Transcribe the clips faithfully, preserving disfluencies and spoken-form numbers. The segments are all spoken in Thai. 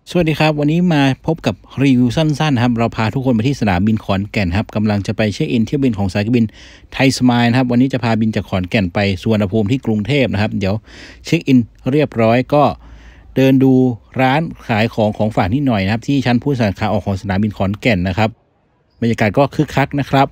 สวัสดีครับวันนี้มาพบกับรีวิวสั้นๆครับเราพาทุกคนไปที่สนามบินขอนแก่นครับกำลังจะไปเช็คอินเที่ยวบินของสายการบินไทยสมายนะครับวันนี้จะพาบินจากขอนแก่นไปสุวรรณภูมิที่กรุงเทพนะครับเดี๋ยวเช็คอินเรียบร้อยก็เดินดูร้านขายของของฝากนิดหน่อยนะครับที่ชั้นผู้โดยสารขาออกของสนามบินขอนแก่นนะครับบรรยากาศก็คึกคักนะครับ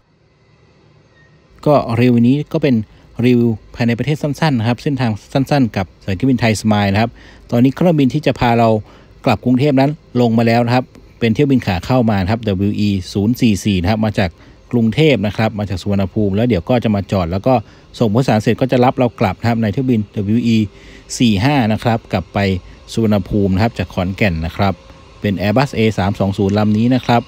ก็รีวิวนี้ก็เป็นรีวิวภายในประเทศสั้นๆนะครับเส้นทางสั้นๆกับสายการบินไทยสมายนะครับตอนนี้เครื่องบินที่จะพาเรากลับกรุงเทพนั้นลงมาแล้วนะครับเป็นเที่ยวบินขาเข้ามาครับ ดับเบิลยู อี ศูนย์ สี่ สี่นะครับมาจากกรุงเทพนะครับมาจากสุวรรณภูมิแล้วเดี๋ยวก็จะมาจอดแล้วก็ส่งผู้โดยสารเสร็จก็จะรับเรากลับนะครับในเที่ยวบิน ดับเบิลยู อี สี่ ห้านะครับกลับไปสุวรรณภูมินะครับจากขอนแก่นนะครับเป็น Airbus เอ สามสองศูนย์ ลำนี้นะครับ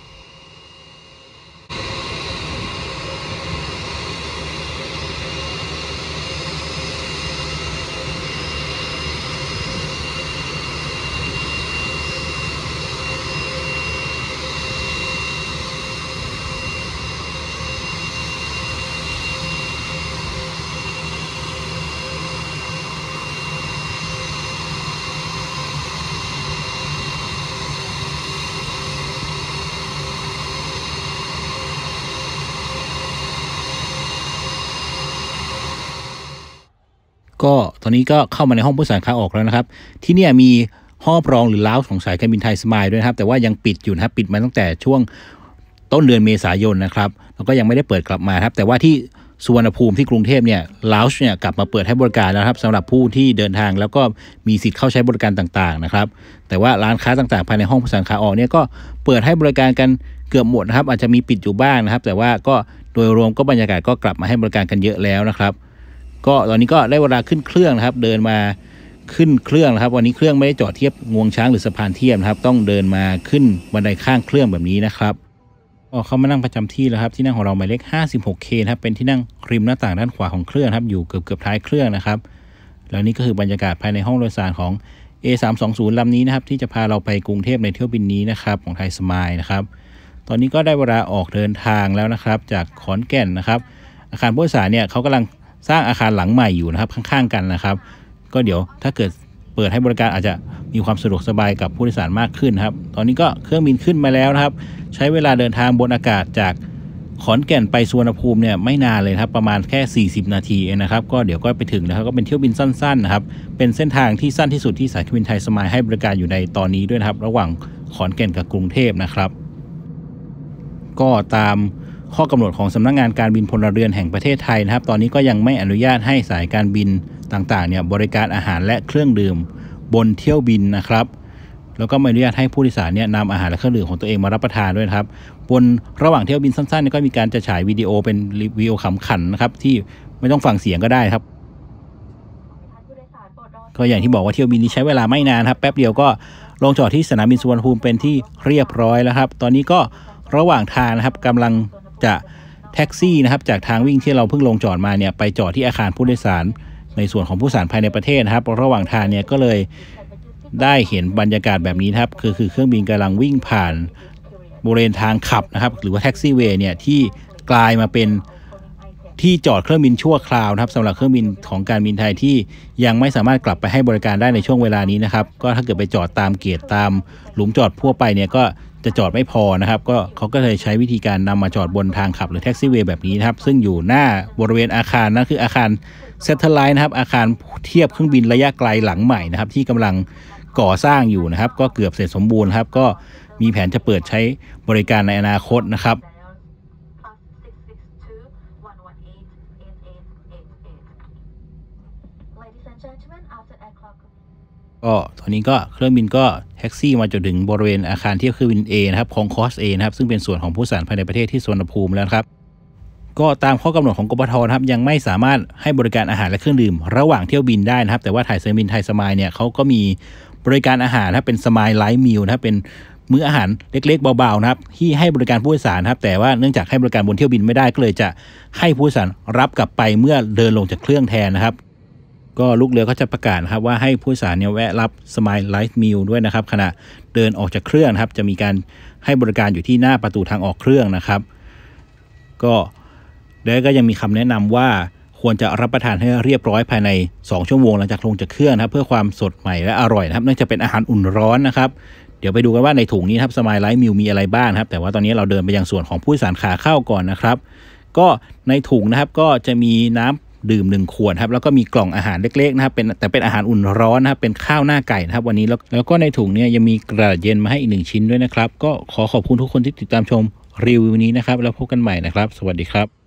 ก็ตอนนี้ก็เข้ามาในห้องผู้โดยสารขาออกแล้วนะครับที่นี่มีห้องรองหรือล้าวของสายการบินไทยสมายด้วยนะครับแต่ว่ายังปิดอยู่นะครับปิดมาตั้งแต่ช่วงต้นเดือนเมษายนนะครับแล้วก็ยังไม่ได้เปิดกลับมาครับแต่ว่าที่สุวรรณภูมิที่กรุงเทพเนี่ยล้าวเนี่ยกลับมาเปิดให้บริการแล้วครับสำหรับผู้ที่เดินทางแล้วก็มีสิทธิ์เข้าใช้บริการต่างๆนะครับแต่ว่าร้านค้าต่างๆภายในห้องผู้โดยสารขาออกเนี่ยก็เปิดให้บริการกันเกือบหมดนะครับอาจจะมีปิดอยู่บ้างนะครับแต่ว่าก็โดยรวมก็บรรยากาศก็กลับมาให้บริการกันเยอะแล้วนะครับก็ตอนนี้ก็ได้เวลาขึ้นเครื่องนะครับเดินมาขึ้นเครื่องนะครับวันนี้เครื่องไม่ได้จอดเทียบงวงช้างหรือสะพานเทียบนะครับต้องเดินมาขึ้นบันไดข้างเครื่องแบบนี้นะครับก็เข้ามานั่งประจำที่แล้วครับที่นั่งของเราหมายเลข ห้าสิบหกเค นะครับเป็นที่นั่งริมหน้าต่างด้านขวาของเครื่องครับอยู่เกือบเกือบท้ายเครื่องนะครับแล้วนี่ก็คือบรรยากาศภายในห้องโดยสารของ เอ สามสองศูนย์ ลำนี้นะครับที่จะพาเราไปกรุงเทพในเที่ยวบินนี้นะครับของไทยสมายนะครับตอนนี้ก็ได้เวลาออกเดินทางแล้วนะครับจากขอนแก่นนะครับอาคารผู้โดยสารเนี่ยเขากำลังสร้างอาคารหลังใหม่อยู่นะครับข้างๆกันนะครับก็เดี๋ยวถ้าเกิดเปิดให้บริการอาจจะมีความสะดวกสบายกับผู้โดยสารมากขึ้นครับตอนนี้ก็เครื่องบินขึ้นมาแล้วนะครับใช้เวลาเดินทางบนอากาศจากขอนแก่นไปสุวรรณภูมิเนี่ยไม่นานเลยครับประมาณแค่สี่สิบนาทีเองนะครับก็เดี๋ยวก็ไปถึงนะครับก็เป็นเที่ยวบินสั้นๆนะครับเป็นเส้นทางที่สั้นที่สุดที่สายการบินไทยสมายให้บริการอยู่ในตอนนี้ด้วยนะครับระหว่างขอนแก่นกับกรุงเทพนะครับก็ตามข้อกำหนดของสำนักงานการบินพลเรือนแห่งประเทศไทยนะครับตอนนี้ก็ยังไม่อนุญาตให้สายการบินต่างๆเนี่ยบริการอาหารและเครื่องดื่มบนเที่ยวบินนะครับแล้วก็ไม่อนุญาตให้ผู้โดยสารเนี่ยนำอาหารและเครื่องดื่มของตัวเองมารับประทานด้วยนะครับบนระหว่างเที่ยวบินสั้นๆก็มีการจะฉายวิดีโอเป็นวิดีโอขำขันนะครับที่ไม่ต้องฟังเสียงก็ได้ครับก็อย่างที่บอกว่าเที่ยวบินนี้ใช้เวลาไม่นานครับแป๊บเดียวก็ลงจอดที่สนามบินสุวรรณภูมิเป็นที่เรียบร้อยแล้วครับตอนนี้ก็ระหว่างทางนะครับกำลังจะแท็กซี่นะครับจากทางวิ่งที่เราเพิ่งลงจอดมาเนี่ยไปจอดที่อาคารผู้โดยสารในส่วนของผู้โดยสารภายในประเทศนะครับระหว่างทางเนี่ยก็เลยได้เห็นบรรยากาศแบบนี้ครับคือคือเครื่องบินกำลังวิ่งผ่านบริเวณทางขับนะครับหรือว่าแท็กซี่เวย์เนี่ยที่กลายมาเป็นที่จอดเครื่องบินชั่วคราวนะครับสำหรับเครื่องบินของการบินไทยที่ยังไม่สามารถกลับไปให้บริการได้ในช่วงเวลานี้นะครับก็ถ้าเกิดไปจอดตามเกียรตามหลุมจอดทั่วไปเนี่ยก็จะจอดไม่พอนะครับก็เขาก็เลยใช้วิธีการนำมาจอดบนทางขับหรือแท็กซี่เวย์แบบนี้นะครับซึ่งอยู่หน้าบริเวณอาคารนั่นคืออาคารเซตเทอร์ไลน์นะครับอาคารเทียบเครื่องบินระยะไกลหลังใหม่นะครับที่กำลังก่อสร้างอยู่นะครับก็เกือบเสร็จสมบูรณ์ครับก็มีแผนจะเปิดใช้บริการในอนาคตนะครับก็ตอนนี้ก็เครื่องบินก็แท็กซี่มาจนถึงบริเวณอาคารเทียบเครื่องบิน A นะครับของคอส A นะครับซึ่งเป็นส่วนของผู้โดยสารภายในประเทศที่สุวรรณภูมิแล้วครับก็ตามข้อกำหนดของกปทนะครับยังไม่สามารถให้บริการอาหารและเครื่องดื่มระหว่างเที่ยวบินได้นะครับแต่ว่าถ่ายสายบินไทยสมายเนี่ยเขาก็มีบริการอาหารนะครับเป็นสมายไลท์มิลนะครับเป็นมื้ออาหารเล็กๆเบาๆนะครับที่ให้บริการผู้โดยสารครับแต่ว่าเนื่องจากให้บริการบนเที่ยวบินไม่ได้ก็เลยจะให้ผู้โดยสารรับกลับไปเมื่อเดินลงจากเครื่องแทนนะครับก็ลูกเรือก็จะประกาศนะครับว่าให้ผู้โดยสารเนี่ยแวะรับสมายไลท์มิลด้วยนะครับขณะเดินออกจากเครื่องนะครับจะมีการให้บริการอยู่ที่หน้าประตูทางออกเครื่องนะครับก็แล้วก็ยังมีคำแนะนำว่าคควรจะรับประทานให้เรียบร้อยภายในสองชั่วโมงหลังจากลงจากเครื่องนะครับเพื่อความสดใหม่และอร่อยนะครับเนื่องจากเป็นอาหารอุ่นร้อนนะครับเดี๋ยวไปดูกันว่าในถุงนี้ครับสมายไลท์มิลมีอะไรบ้างครับแต่ว่าตอนนี้เราเดินไปยังส่วนของผู้โดยสารขาเข้าก่อนนะครับก็ในถุงนะครับก็จะมีน้ำดื่มหนึ่งขวดครับแล้วก็มีกล่องอาหารเล็กๆนะครับเป็นแต่เป็นอาหารอุ่นร้อนนะครับเป็นข้าวหน้าไก่นะครับวันนี้แล้วแล้วก็ในถุงเนี่ยยังมีกระดาษเย็นมาให้อีกหนึ่งชิ้นด้วยนะครับก็ขอขอบคุณทุกคนที่ติดตามชมรีวิวนี้นะครับแล้วพบกันใหม่นะครับสวัสดีครับ